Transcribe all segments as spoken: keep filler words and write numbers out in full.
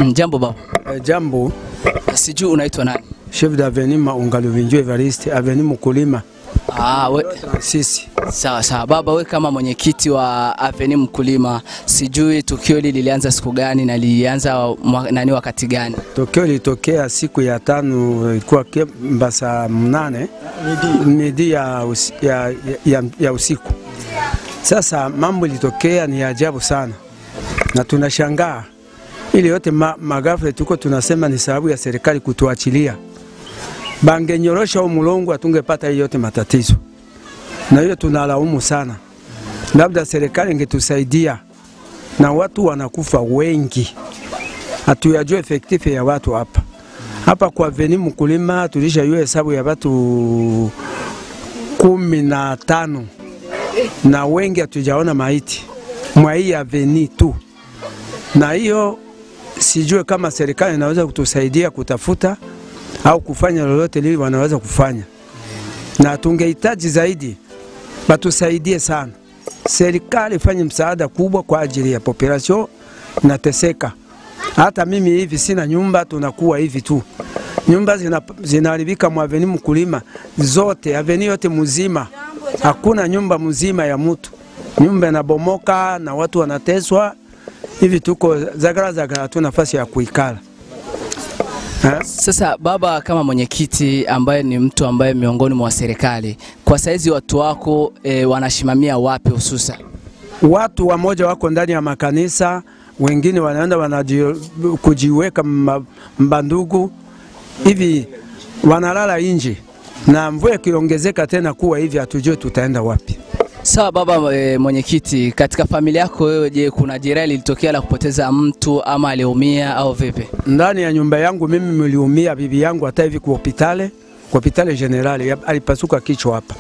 Jambo baba. E, jambo. Sijui unaitwa nani? Chef d'Avenue Maungalo Vinjo Evariste, Avenue Mkulima. Ah, we sisi. Sawa sawa. Baba, we kama mwenyekiti wa Avenue Mkulima, sijui tukio hili lilianza siku gani na lilianza nani wakati gani? Tukio litokea siku ya tano, ilikuwa kemba saa mnane midi ya, usi, ya, ya, ya usiku. Sasa mambo litokea ni ajabu sana na tunashangaa. Ili yote ma, magafle tuko tunasema ni sababu ya serikali kutuachilia. Bangenyorosha umulongo atungepata yote matatizo. Na hiyo tunalaumu sana. Labda serikali ingetusaidia, na watu wanakufa wengi. Hatuyajua effective ya watu hapa. Hapa kwa Avenue Mkulima tulisha hiyo hesabu ya watu kumi na tano. Na wengi hatujaona maiti. Mwa hii Avenue tu. Na hiyo sijue kama serikali inaweza kutusaidia kutafuta au kufanya lolote lili wanaweza kufanya. Na tungehitaji zaidi batusaidie sana. Serikali ifanye msaada kubwa kwa ajili ya population inateseka. Hata mimi hivi sina nyumba, tunakuwa hivi tu. Nyumba zina zinaharibika mwa Avenue Mkulima zote, Avenue yote mzima. Hakuna nyumba mzima ya mtu. Nyumba inabomoka na watu wanateswa. Hivi tuko zagara zagara tu nafasi ya kuikala. Ha? Sasa baba, kama mwenyekiti ambaye ni mtu ambaye miongoni mwa serikali, kwa saizi watu wako e, wanashimamia wapi hususa? Watu wamoja wako ndani ya makanisa, wengine wanaenda wanajiweka mbandugu. Hivi wanalala nje. Na mvua ikiongezeka tena kuwa hivi hatujui tutaenda wapi. Sawa baba, e, mwenyekiti, katika familia yako wewe, je, kuna jeraha lilitokea la kupoteza mtu ama aliumia au vipi? Ndani ya nyumba yangu mimi niliumia, bibi yangu hata hivi kwa hospitali, kwa hospitali generali alipasuka kichwa hapa.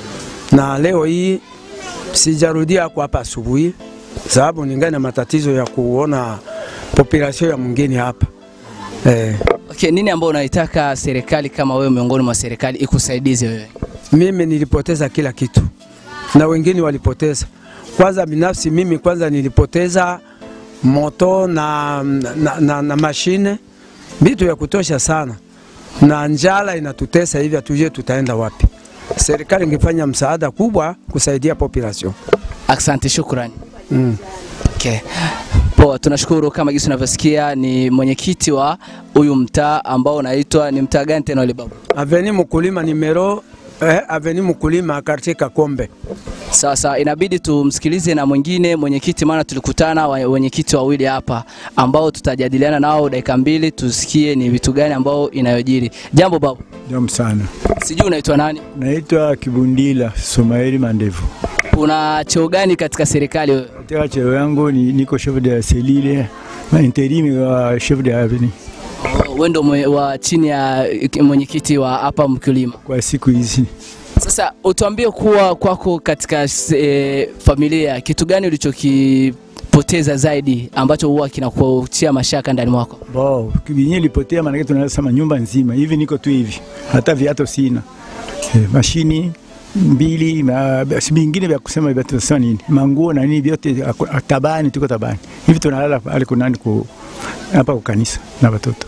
Na leo hii sijarudia kwa hapa asubuhi sababu ningali na matatizo ya kuona population ya mwingine hapa. Eh. Okay, nini ambao unaitaka serikali kama wewe miongoni mwa serikali ikusaidize wewe? Mimi nilipoteza kila kitu. Na wengine walipoteza. Kwanza binafsi mimi kwanza nilipoteza moto na, na, na, na mashine. Vitu ya kutosha sana. Na njala inatutesa hivi hatujue tutaenda wapi. Serikali ingefanya msaada kubwa kusaidia population. Asante, shukrani. Mm. Okay. Poa, tunashukuru. Kama jinsi unavyosikia ni mwenyekiti wa huyu mtaa ambao unaitwa ni mtaa gani tena wale babu? Avenue Mkulima numero eh, Avenue Mkulima quartier Kakombe. Sasa inabidi tumsikilize na mwingine mwenyekiti, maana tulikutana wenyekiti wawili hapa ambao tutajadiliana nao dakika mbili tusikie ni vitu gani ambao inayojiri. Jambo babu. Jambo sana. Sijui unaitwa nani? Naitwa Kibundila Somaeli Mandevu. Una cheo gani katika serikali wewe? Katika cheo yangu ni niko chef de selile na interim wa chef de avenue. Wewe ndo wa chini ya mwenyekiti wa hapa Mkulima kwa siku hizi. Sasa utuambie kuwa kwako katika e, familia kitu gani ulichokipoteza zaidi ambacho huwa kinakuachia mashaka ndani mwako? Bao, kibinye lipotea maana yake tunasema nyumba nzima. Hivi niko tu hivi. Hata viatu sina. E, mashini mbili na vingine vya kusema vya tunasema nini? Manguo na nini vyote tabani, tuko tabani. Hivi tunalala pale kunani ku hapa kwa kanisa na watoto.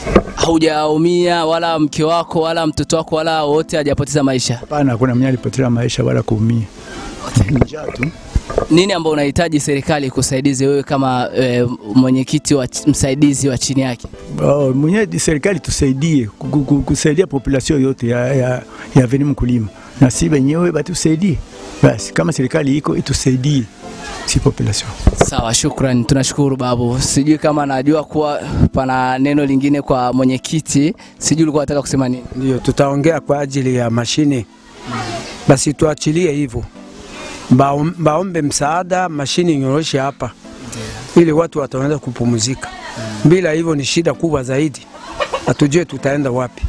Haujaumia wala mke wako wala mtoto wako wala wote hajapoteza maisha? Hapana, hakuna mwenye alipoteza maisha wala kuumia. Njaa tu. Nini ambao unahitaji serikali kusaidize wewe kama e, mwenyekiti wa msaidizi wa chini yake? Oh, mwenye serikali tusaidie kusaidia population yote ya ya, ya Avenue Mkulima. Na si wenyewe batusaidie. Basi kama serikali iko itusaidie si population. Sawa, shukrani, tunashukuru babu. Sijui kama najua kuwa pana neno lingine kwa mwenyekiti, sijui ulikuwa unataka kusema nini? Ndio, tutaongea kwa ajili ya mashine. Basi tuachilie hivyo. Baom, baombe msaada, mashine nyoroshe hapa. Ili watu wataanza kupumzika. Bila hivyo ni shida kubwa zaidi. Hatujue tutaenda wapi.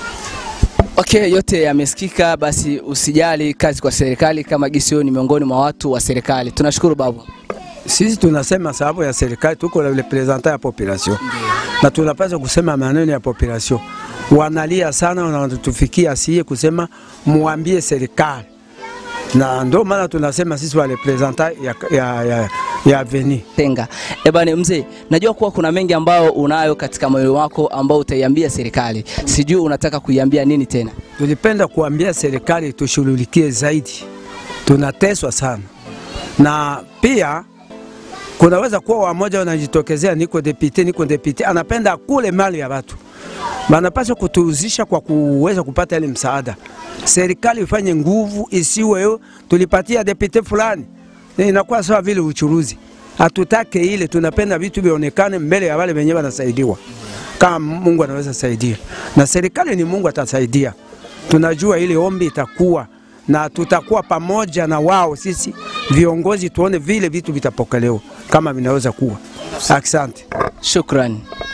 Okay, yote yamesikika, basi usijali, kazi kwa serikali kama Gisio ni miongoni mwa watu wa serikali. Tunashukuru babu. Sisi tunasema sababu ya serikali tuko na representant ya population. Na tunapaswa kusema maneno ya population. Wanalia sana wanatufikia siye kusema muambie serikali. Na ndio maana tunasema sisi wa representant ya, ya, ya, ya Aveni. Tenga. Ebane mzee, najua kuwa kuna mengi ambao unayo katika moyo wako ambao utaiambia serikali. Sijui unataka kuiambia nini tena? Tulipenda kuambia serikali tushughulikie zaidi. Tunateswa sana. Na pia kunaweza kuwa wamoja wanajitokezea niko deputy niko deputy anapenda kule mali ya watu. Banapaswa kutuuzisha kwa kuweza kupata ile msaada. Serikali ifanye nguvu isiwe tulipatia deputy fulani. Inakuwa sawa vile uchuruzi. Hatutake ile, tunapenda vitu vionekane mbele ya wale wenyewe wanasaidiwa. Kama Mungu anaweza saidia. Na serikali ni Mungu atasaidia. Tunajua ile ombi itakuwa na tutakuwa pamoja na wao sisi viongozi tuone vile vitu vitapokelewa kama vinaweza kuwa. Asante. Shukrani.